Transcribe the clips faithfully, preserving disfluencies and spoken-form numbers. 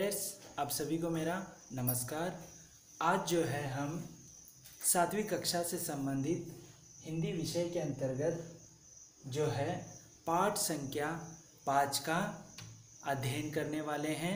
Cadets, आप सभी को मेरा नमस्कार। आज जो है हम सातवीं कक्षा से संबंधित हिंदी विषय के अंतर्गत जो है पाठ संख्या पाँच का अध्ययन करने वाले हैं।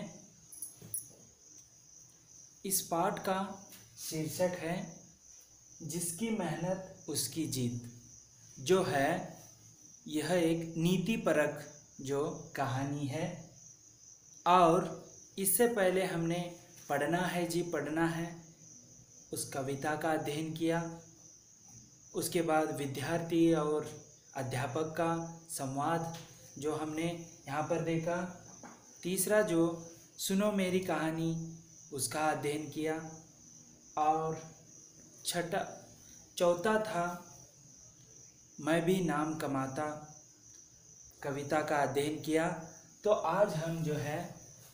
इस पाठ का शीर्षक है जिसकी मेहनत उसकी जीत। जो है यह एक नीतिपरक जो कहानी है और इससे पहले हमने पढ़ना है जी पढ़ना है उस कविता का अध्ययन किया। उसके बाद विद्यार्थी और अध्यापक का संवाद जो हमने यहाँ पर देखा। तीसरा जो सुनो मेरी कहानी उसका अध्ययन किया और छठा चौथा था मैं भी नाम कमाता कविता का अध्ययन किया। तो आज हम जो है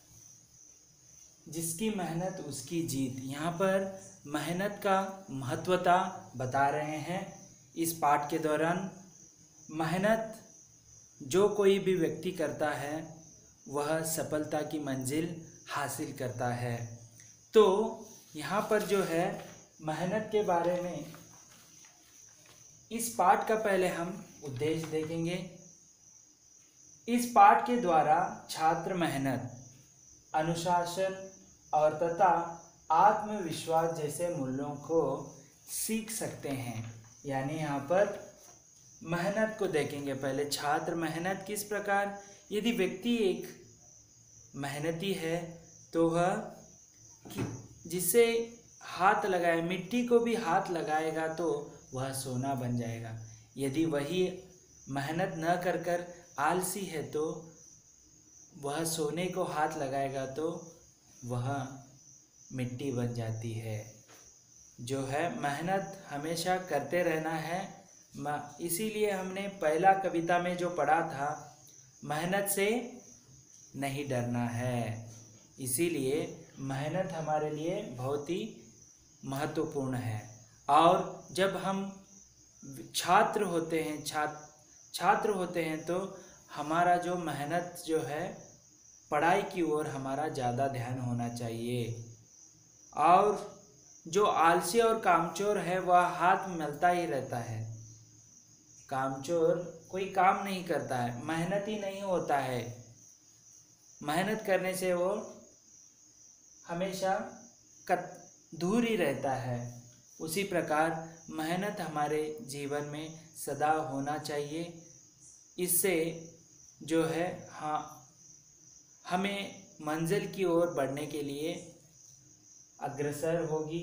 जिसकी मेहनत उसकी जीत, यहाँ पर मेहनत का महत्वता बता रहे हैं। इस पाठ के दौरान मेहनत जो कोई भी व्यक्ति करता है वह सफलता की मंजिल हासिल करता है। तो यहाँ पर जो है मेहनत के बारे में इस पाठ का पहले हम उद्देश्य देखेंगे। इस पाठ के द्वारा छात्र मेहनत, अनुशासन और तथा आत्मविश्वास जैसे मूल्यों को सीख सकते हैं। यानी यहाँ पर मेहनत को देखेंगे। पहले छात्र मेहनत किस प्रकार, यदि व्यक्ति एक मेहनती है तो वह जिसे हाथ लगाए मिट्टी को भी हाथ लगाएगा तो वह सोना बन जाएगा। यदि वही मेहनत न कर कर आलसी है तो वह सोने को हाथ लगाएगा तो वह मिट्टी बन जाती है। जो है मेहनत हमेशा करते रहना है। इसीलिए हमने पहला कविता में जो पढ़ा था मेहनत से नहीं डरना है। इसीलिए मेहनत हमारे लिए बहुत ही महत्वपूर्ण है। और जब हम छात्र होते हैं छात्र छात्र होते हैं तो हमारा जो मेहनत जो है पढ़ाई की ओर हमारा ज़्यादा ध्यान होना चाहिए। और जो आलसी और कामचोर है वह हाथ मलता ही रहता है। कामचोर कोई काम नहीं करता है, मेहनती नहीं होता है। मेहनत करने से वो हमेशा कत दूर ही रहता है। उसी प्रकार मेहनत हमारे जीवन में सदा होना चाहिए। इससे जो है हाँ हमें मंजिल की ओर बढ़ने के लिए अग्रसर होगी,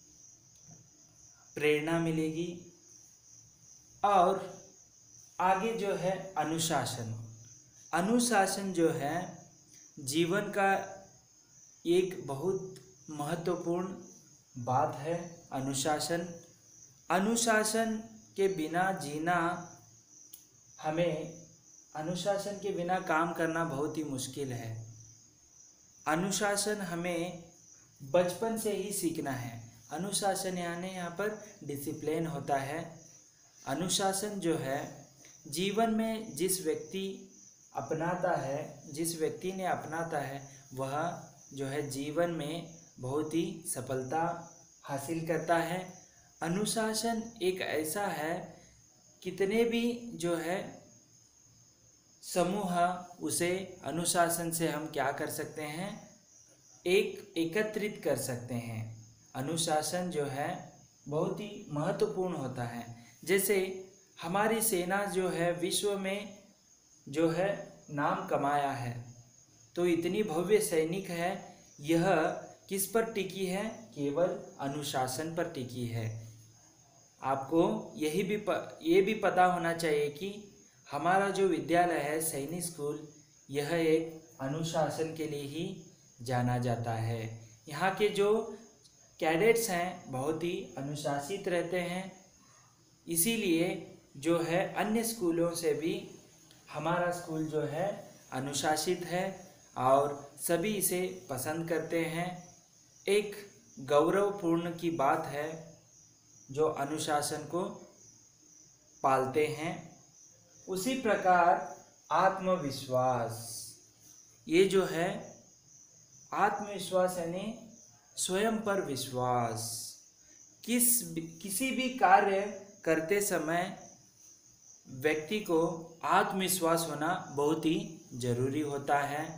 प्रेरणा मिलेगी। और आगे जो है अनुशासन। अनुशासन जो है जीवन का एक बहुत महत्वपूर्ण बात है। अनुशासन अनुशासन के बिना जीना हमें अनुशासन के बिना काम करना बहुत ही मुश्किल है। अनुशासन हमें बचपन से ही सीखना है। अनुशासन यानी यहाँ पर डिसिप्लिन होता है। अनुशासन जो है जीवन में जिस व्यक्ति अपनाता है जिस व्यक्ति ने अपनाता है वह जो है जीवन में बहुत ही सफलता हासिल करता है। अनुशासन एक ऐसा है, कितने भी जो है समूह उसे अनुशासन से हम क्या कर सकते हैं, एक एकत्रित कर सकते हैं। अनुशासन जो है बहुत ही महत्वपूर्ण होता है। जैसे हमारी सेना जो है विश्व में जो है नाम कमाया है, तो इतनी भव्य सैनिक है, यह किस पर टिकी है, केवल अनुशासन पर टिकी है। आपको यही भी प, ये भी पता होना चाहिए कि हमारा जो विद्यालय है सैनिक स्कूल, यह एक अनुशासन के लिए ही जाना जाता है। यहाँ के जो कैडेट्स हैं बहुत ही अनुशासित रहते हैं। इसीलिए जो है अन्य स्कूलों से भी हमारा स्कूल जो है अनुशासित है और सभी इसे पसंद करते हैं। एक गौरवपूर्ण की बात है जो अनुशासन को पालते हैं। उसी प्रकार आत्मविश्वास, ये जो है आत्मविश्वास यानी स्वयं पर विश्वास। किस किसी भी कार्य करते समय व्यक्ति को आत्मविश्वास होना बहुत ही जरूरी होता है।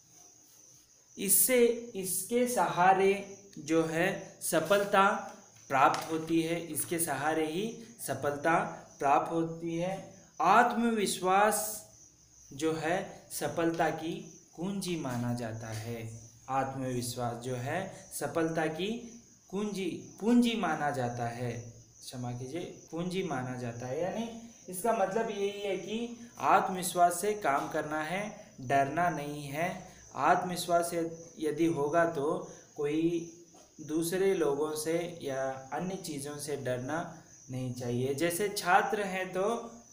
इससे इसके सहारे जो है सफलता प्राप्त होती है, इसके सहारे ही सफलता प्राप्त होती है। आत्मविश्वास जो है सफलता की कुंजी माना जाता है। आत्मविश्वास जो है सफलता की कुंजी पूंजी माना जाता है, क्षमा कीजिए, पूंजी माना जाता है। यानी इसका मतलब यही है कि आत्मविश्वास से काम करना है, डरना नहीं है। आत्मविश्वास यदि होगा तो कोई दूसरे लोगों से या अन्य चीज़ों से डरना नहीं चाहिए। जैसे छात्र हैं तो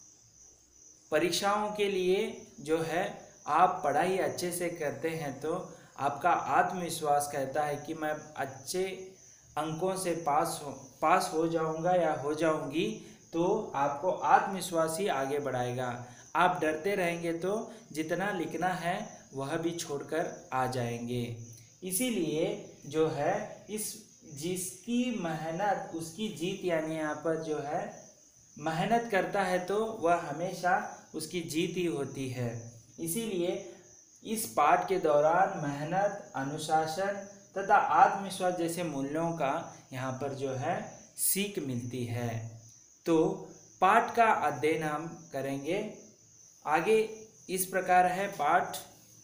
परीक्षाओं के लिए जो है आप पढ़ाई अच्छे से करते हैं तो आपका आत्मविश्वास कहता है कि मैं अच्छे अंकों से पास हो पास हो जाऊंगा या हो जाऊंगी, तो आपको आत्मविश्वास ही आगे बढ़ाएगा। आप डरते रहेंगे तो जितना लिखना है वह भी छोड़कर आ जाएंगे। इसीलिए जो है इस जिसकी मेहनत उसकी जीत, यानी यहाँ पर जो है मेहनत करता है तो वह हमेशा उसकी जीत ही होती है। इसीलिए इस पाठ के दौरान मेहनत, अनुशासन तथा आत्मविश्वास जैसे मूल्यों का यहाँ पर जो है सीख मिलती है। तो पाठ का अध्ययन हम करेंगे आगे। इस प्रकार है पाठ।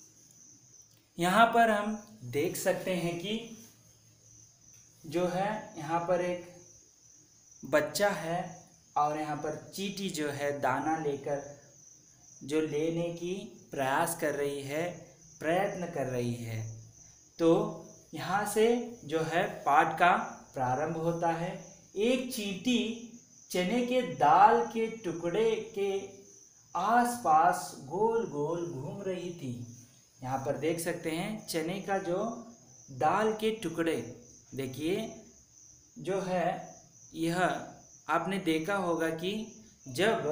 यहाँ पर हम देख सकते हैं कि जो है यहाँ पर एक बच्चा है और यहाँ पर चींटी जो है दाना लेकर जो लेने की प्रयास कर रही है, प्रयत्न कर रही है। तो यहाँ से जो है पाठ का प्रारंभ होता है। एक चींटी चने के दाल के टुकड़े के आसपास गोल गोल घूम रही थी। यहाँ पर देख सकते हैं चने का जो दाल के टुकड़े, देखिए जो है यह आपने देखा होगा कि जब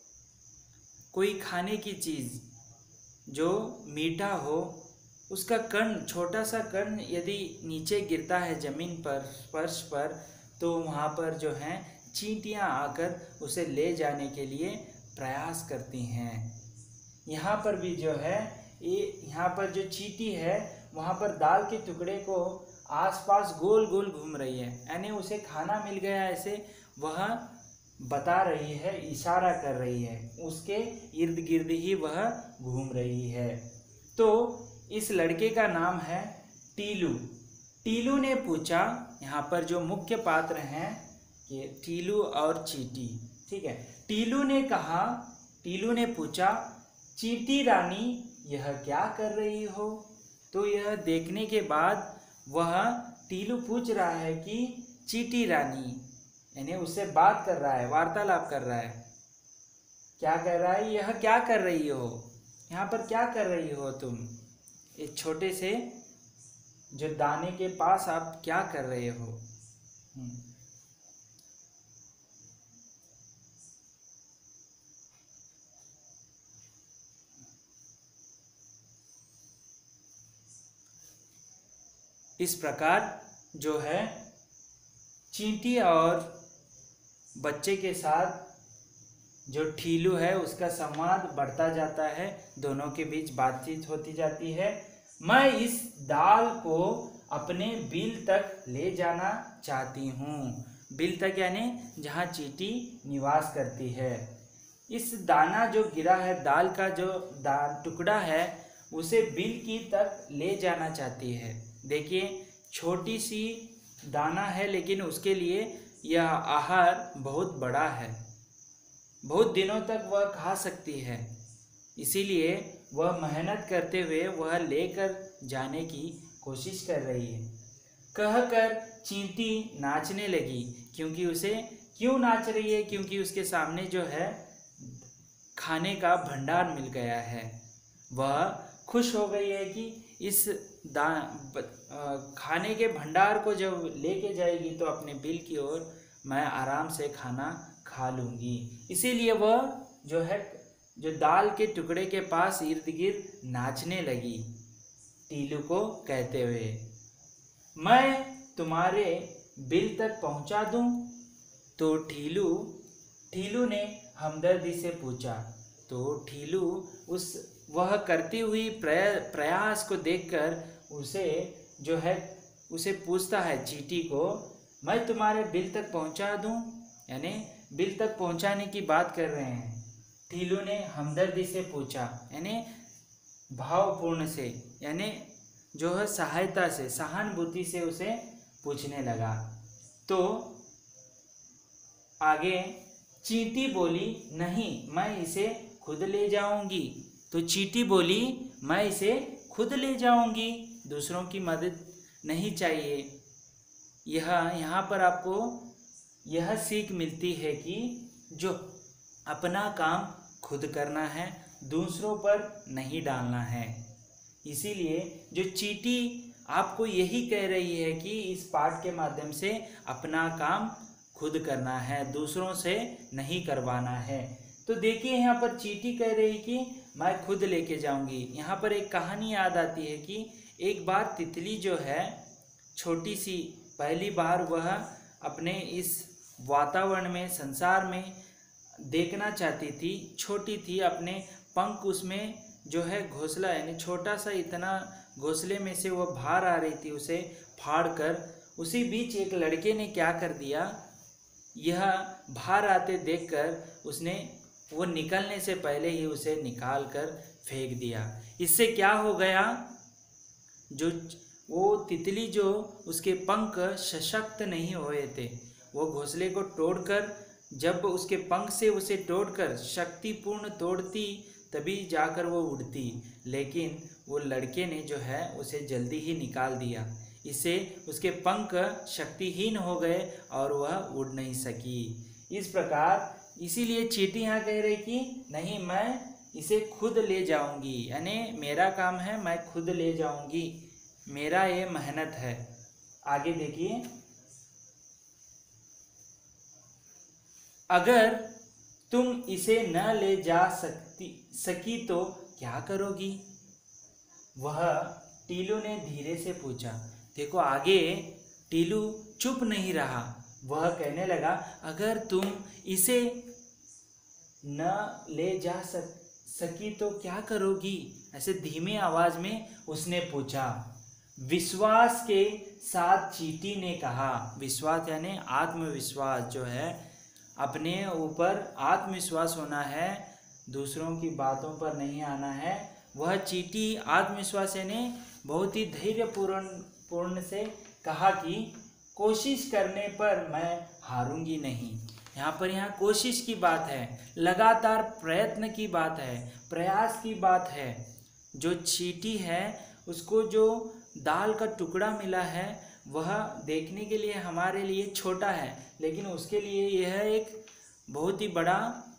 कोई खाने की चीज़ जो मीठा हो उसका कण, छोटा सा कण यदि नीचे गिरता है ज़मीन पर, फर्श पर, तो वहाँ पर जो है चींटियाँ आकर उसे ले जाने के लिए प्रयास करती हैं। यहाँ पर भी जो है ये यहाँ पर जो चींटी है वहाँ पर दाल के टुकड़े को आसपास गोल गोल घूम रही है, यानी उसे खाना मिल गया ऐसे वह बता रही है, इशारा कर रही है, उसके इर्द गिर्द ही वह घूम रही है। तो इस लड़के का नाम है टीलू। टीलू ने पूछा, यहाँ पर जो मुख्य पात्र हैं ये टीलू और चींटी, ठीक है। टीलू ने कहा, टीलू ने पूछा, चींटी रानी यह क्या कर रही हो? तो यह देखने के बाद वह टीलू पूछ रहा है कि चींटी रानी, यानी उससे बात कर रहा है, वार्तालाप कर रहा है। क्या कर रहा है? यह क्या कर रही हो, यहाँ पर क्या कर रही हो तुम, इस छोटे से जो दाने के पास आप क्या कर रहे हो? इस प्रकार जो है चींटी और बच्चे के साथ जो ठीलू है उसका संवाद बढ़ता जाता है, दोनों के बीच बातचीत होती जाती है। मैं इस दाल को अपने बिल तक ले जाना चाहती हूँ। बिल तक यानी जहाँ चींटी निवास करती है। इस दाना जो गिरा है, दाल का जो दाल टुकड़ा है, उसे बिल की तक ले जाना चाहती है। देखिए छोटी सी दाना है लेकिन उसके लिए यह आहार बहुत बड़ा है, बहुत दिनों तक वह खा सकती है। इसीलिए वह मेहनत करते हुए वह लेकर जाने की कोशिश कर रही है। कहकर चींटी नाचने लगी, क्योंकि उसे क्यों नाच रही है? क्योंकि उसके सामने जो है खाने का भंडार मिल गया है। वह खुश हो गई है कि इस दा खाने के भंडार को जब लेके जाएगी तो अपने बिल की ओर मैं आराम से खाना खा लूँगी। इसीलिए वह जो है जो दाल के टुकड़े के पास इर्द गिर्द नाचने लगी। टीलू को कहते हुए। मैं तुम्हारे बिल तक पहुंचा दूं? तो ठीलू ठीलू ने हमदर्दी से पूछा। तो ठीलू उस वह करती हुई प्रया, प्रयास को देखकर उसे जो है उसे पूछता है चींटी को, मैं तुम्हारे बिल तक पहुंचा दूं? यानी बिल तक पहुंचाने की बात कर रहे हैं। ठीलू ने हमदर्दी से पूछा, यानी भावपूर्ण से, यानी जो है सहायता से, सहानुभूति से उसे पूछने लगा। तो आगे चींटी बोली, नहीं, मैं इसे खुद ले जाऊंगी। तो चींटी बोली, मैं इसे खुद ले जाऊंगी, दूसरों की मदद नहीं चाहिए। यह यहाँ पर आपको यह सीख मिलती है कि जो अपना काम खुद करना है, दूसरों पर नहीं डालना है। इसीलिए जो चींटी आपको यही कह रही है कि इस पाठ के माध्यम से अपना काम खुद करना है, दूसरों से नहीं करवाना है। तो देखिए यहाँ पर चींटी कह रही कि मैं खुद लेके जाऊंगी। यहाँ पर एक कहानी याद आती है कि एक बार तितली जो है छोटी सी, पहली बार वह अपने इस वातावरण में, संसार में देखना चाहती थी, छोटी थी, अपने पंख उसमें जो है घोंसला, यानी छोटा सा इतना घोंसले में से वो बाहर आ रही थी, उसे फाड़ कर। उसी बीच एक लड़के ने क्या कर दिया, यह बाहर आते देखकर उसने वो निकलने से पहले ही उसे निकाल कर फेंक दिया। इससे क्या हो गया, जो वो तितली जो उसके पंख सशक्त नहीं हुए थे, वो घोंसले को तोड़कर, जब उसके पंख से उसे तोड़कर शक्तिपूर्ण तोड़ती तभी जाकर वो उड़ती, लेकिन वो लड़के ने जो है उसे जल्दी ही निकाल दिया। इससे उसके पंख शक्तिहीन हो गए और वह उड़ नहीं सकी। इस प्रकार इसीलिए चींटी यहाँ कह रही कि नहीं, मैं इसे खुद ले जाऊंगी, यानी मेरा काम है, मैं खुद ले जाऊंगी, मेरा ये मेहनत है। आगे देखिए, अगर तुम इसे न ले जा सकती सकी तो क्या करोगी? वह टीलू ने धीरे से पूछा। देखो आगे टीलू चुप नहीं रहा, वह कहने लगा, अगर तुम इसे न ले जा सक सकी तो क्या करोगी? ऐसे धीमी आवाज में उसने पूछा। विश्वास के साथ चींटी ने कहा। विश्वास यानी आत्मविश्वास, जो है अपने ऊपर आत्मविश्वास होना है, दूसरों की बातों पर नहीं आना है। वह चींटी आत्मविश्वास यानी बहुत ही धैर्यपूर्ण पूर्ण से कहा कि कोशिश करने पर मैं हारूंगी नहीं। यहाँ पर यहाँ कोशिश की बात है, लगातार प्रयत्न की बात है, प्रयास की बात है। जो चींटी है उसको जो दाल का टुकड़ा मिला है वह देखने के लिए हमारे लिए छोटा है, लेकिन उसके लिए यह एक बहुत ही बड़ा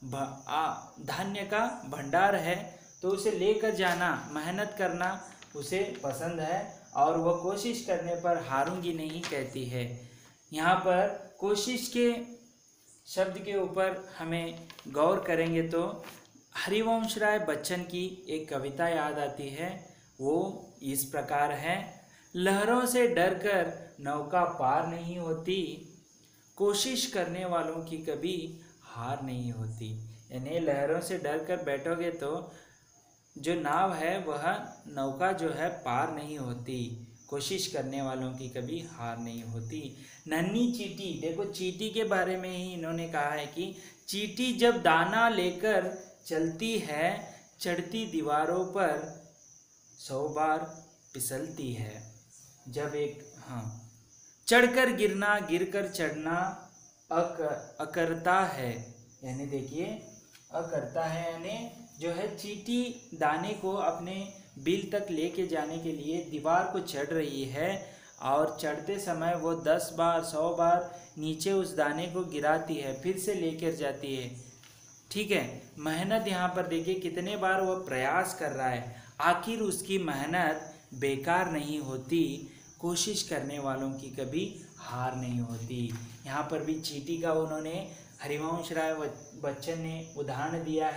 धान्य का भंडार है। तो उसे लेकर जाना, मेहनत करना उसे पसंद है और वह कोशिश करने पर हारूंगी नहीं कहती है। यहाँ पर कोशिश के शब्द के ऊपर हमें गौर करेंगे तो हरिवंश राय बच्चन की एक कविता याद आती है। वो इस प्रकार है, लहरों से डरकर नौका पार नहीं होती, कोशिश करने वालों की कभी हार नहीं होती। यानी लहरों से डरकर बैठोगे तो जो नाव है वह नौका जो है पार नहीं होती, कोशिश करने वालों की कभी हार नहीं होती। नन्ही चींटी, देखो चींटी के बारे में ही इन्होंने कहा है कि चींटी जब दाना लेकर चलती है, चढ़ती दीवारों पर सौ बार फिसलती है। जब एक हाँ चढ़कर गिरना, गिरकर चढ़ना अक अकरता है, यानी देखिए अकरता है, यानी जो है चींटी दाने को अपने बिल तक लेके जाने के लिए दीवार को चढ़ रही है और चढ़ते समय वो दस बार सौ बार नीचे उस दाने को गिराती है, फिर से लेकर जाती है। ठीक है, मेहनत यहाँ पर देखिए कितने बार वो प्रयास कर रहा है, आखिर उसकी मेहनत बेकार नहीं होती, कोशिश करने वालों की कभी हार नहीं होती। यहाँ पर भी चींटी का उन्होंने हरिवंश राय बच्चन ने उदाहरण दिया है।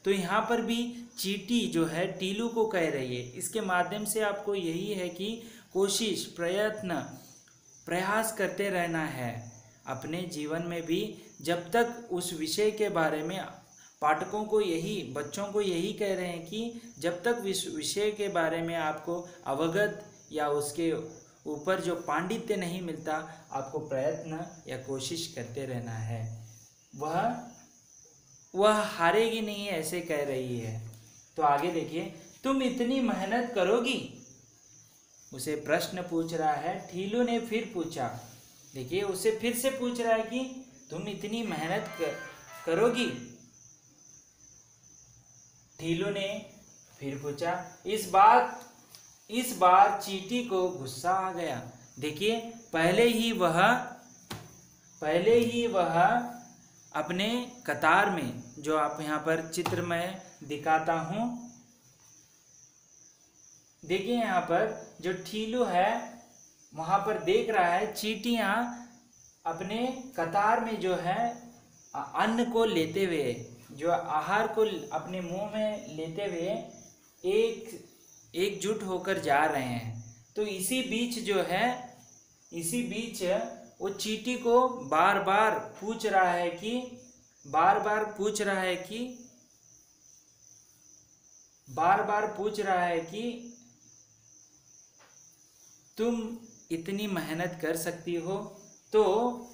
तो यहाँ पर भी चींटी जो है टीलू को कह रही है। इसके माध्यम से आपको यही है कि कोशिश, प्रयत्न, प्रयास करते रहना है अपने जीवन में भी। जब तक उस विषय के बारे में पाठकों को यही, बच्चों को यही कह रहे हैं कि जब तक विषय के बारे में आपको अवगत या उसके ऊपर जो पांडित्य नहीं मिलता, आपको प्रयत्न या कोशिश करते रहना है। वह वह हारेगी नहीं, ऐसे कह रही है। तो आगे देखिए, तुम इतनी मेहनत करोगी, उसे प्रश्न पूछ रहा है। ठीलू ने फिर पूछा, देखिए उसे फिर से पूछ रहा है कि तुम इतनी मेहनत कर, करोगी। ठीलू ने फिर पूछा। इस बात इस बार चींटी को गुस्सा आ गया। देखिए पहले ही वह पहले ही वह अपने कतार में, जो आप यहाँ पर चित्र में दिखाता हूँ, देखिए यहाँ पर जो ठीलू है वहाँ पर देख रहा है चींटियाँ अपने कतार में जो है अन्न को लेते हुए, जो आहार को अपने मुंह में लेते हुए एक एकजुट होकर जा रहे हैं। तो इसी बीच जो है इसी बीच वो चींटी को बार बार पूछ रहा है कि बार बार पूछ रहा है कि बार बार पूछ रहा है कि तुम इतनी मेहनत कर सकती हो। तो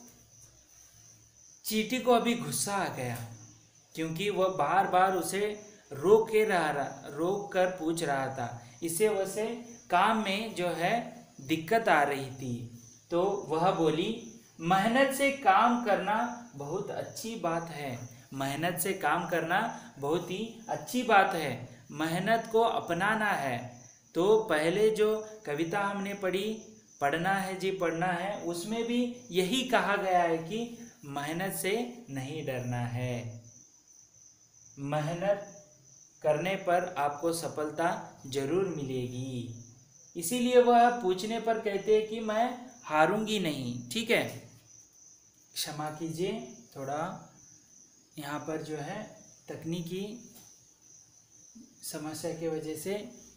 चींटी को अभी गुस्सा आ गया, क्योंकि वह बार बार उसे रोक के रहा रोक कर पूछ रहा था। इससे वैसे काम में जो है दिक्कत आ रही थी। तो वह बोली, मेहनत से काम करना बहुत अच्छी बात है। मेहनत से काम करना बहुत ही अच्छी बात है, मेहनत को अपनाना है। तो पहले जो कविता हमने पढ़ी, पढ़ना है जी पढ़ना है, उसमें भी यही कहा गया है कि मेहनत से नहीं डरना है। मेहनत करने पर आपको सफलता जरूर मिलेगी। इसीलिए वह पूछने पर कहते हैं कि मैं हारूंगी नहीं। ठीक है, क्षमा कीजिए, थोड़ा यहाँ पर जो है तकनीकी समस्या की वजह से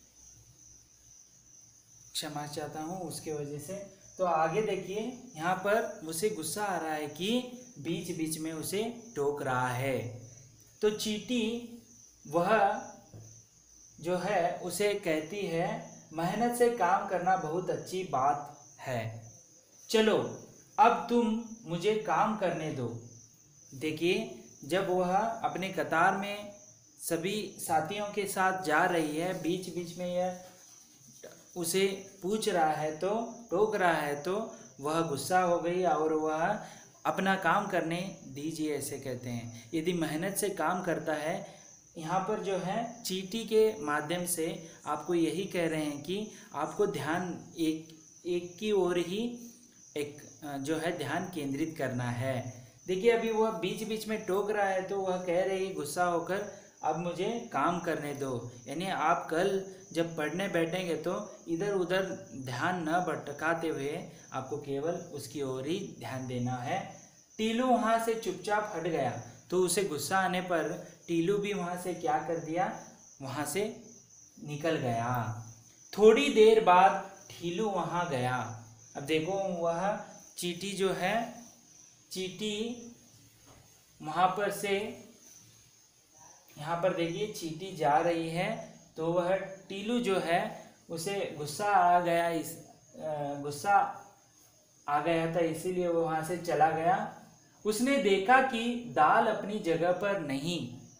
क्षमा चाहता हूँ, उसके वजह से। तो आगे देखिए, यहाँ पर उसे गुस्सा आ रहा है कि बीच बीच में उसे टोक रहा है। तो चींटी वह जो है उसे कहती है, मेहनत से काम करना बहुत अच्छी बात है, चलो अब तुम मुझे काम करने दो। देखिए जब वह अपने कतार में सभी साथियों के साथ जा रही है, बीच बीच में यह उसे पूछ रहा है, तो टोक रहा है, तो वह गुस्सा हो गई और वह अपना काम करने दीजिए, ऐसे कहते हैं। यदि मेहनत से काम करता है, यहाँ पर जो है चींटी के माध्यम से आपको यही कह रहे हैं कि आपको ध्यान एक एक की ओर ही एक जो है ध्यान केंद्रित करना है। देखिए अभी वह बीच बीच में टोक रहा है, तो वह कह रही है गुस्सा होकर, अब मुझे काम करने दो। यानी आप कल जब पढ़ने बैठेंगे तो इधर उधर ध्यान न भटकाते हुए आपको केवल उसकी ओर ही ध्यान देना है। टीलू वहाँ से चुपचाप हट गया। तो उसे गुस्सा आने पर टीलू भी वहाँ से क्या कर दिया, वहाँ से निकल गया। थोड़ी देर बाद ठीलू वहाँ गया। अब देखो वह चींटी जो है, चींटी वहाँ पर से यहाँ पर देखिए चींटी जा रही है, तो वह टीलू जो है उसे गुस्सा आ गया, इस गुस्सा आ गया था, इसीलिए वो वहाँ से चला गया। उसने देखा कि दाल अपनी जगह पर नहीं,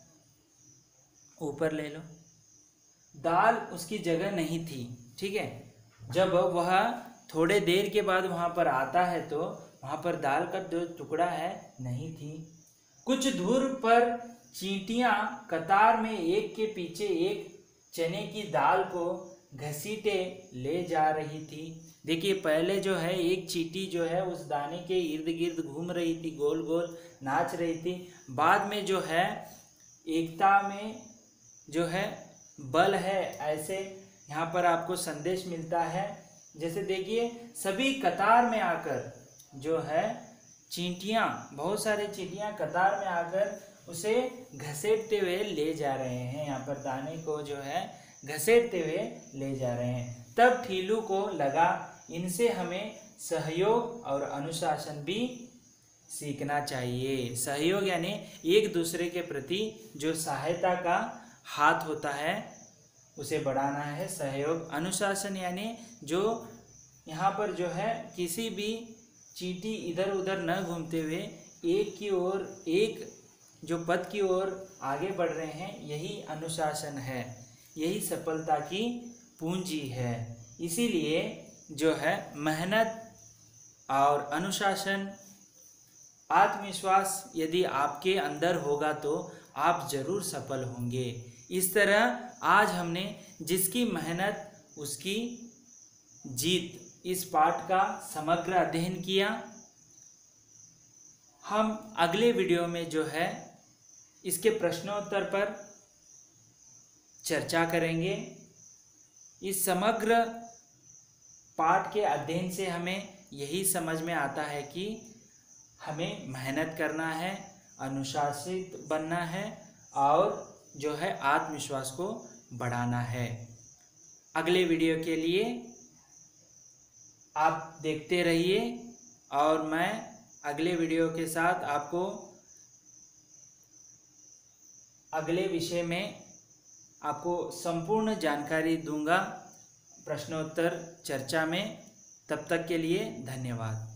ऊपर ले लो, दाल उसकी जगह नहीं थी। ठीक है, जब वह थोड़े देर के बाद वहाँ पर आता है तो वहाँ पर दाल का जो टुकड़ा है नहीं थी। कुछ दूर पर चींटियाँ कतार में एक के पीछे एक चने की दाल को घसीटे ले जा रही थी। देखिए पहले जो है एक चींटी जो है उस दाने के इर्द गिर्द घूम रही थी, गोल गोल नाच रही थी। बाद में जो है एकता में जो है बल है, ऐसे यहाँ पर आपको संदेश मिलता है। जैसे देखिए सभी कतार में आकर जो है चींटियाँ, बहुत सारे चींटियाँ कतार में आकर उसे घसीटते हुए ले जा रहे हैं। यहाँ पर दाने को जो है घसीटते हुए ले जा रहे हैं। तब ठीलू को लगा इनसे हमें सहयोग और अनुशासन भी सीखना चाहिए। सहयोग यानी एक दूसरे के प्रति जो सहायता का हाथ होता है उसे बढ़ाना है सहयोग। अनुशासन यानी जो यहाँ पर जो है किसी भी चींटी इधर उधर न घूमते हुए एक की ओर एक जो पद की ओर आगे बढ़ रहे हैं, यही अनुशासन है, यही सफलता की पूंजी है। इसीलिए जो है मेहनत और अनुशासन, आत्मविश्वास यदि आपके अंदर होगा तो आप जरूर सफल होंगे। इस तरह आज हमने जिसकी मेहनत उसकी जीत इस पाठ का समग्र अध्ययन किया। हम अगले वीडियो में जो है इसके प्रश्नोत्तर पर चर्चा करेंगे। इस समग्र पाठ के अध्ययन से हमें यही समझ में आता है कि हमें मेहनत करना है, अनुशासित बनना है और जो है आत्मविश्वास को बढ़ाना है। अगले वीडियो के लिए आप देखते रहिए और मैं अगले वीडियो के साथ आपको अगले विषय में आपको संपूर्ण जानकारी दूंगा प्रश्नोत्तर चर्चा में। तब तक के लिए धन्यवाद।